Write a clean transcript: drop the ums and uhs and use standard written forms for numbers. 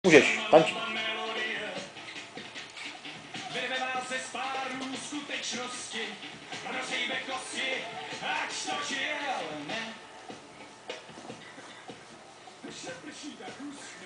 Můžeš, tančit. Vyrve vás ze spárů skutečnosti, rozhýbe kosti, ač to žije, ale ne. Když se prší tak hustě,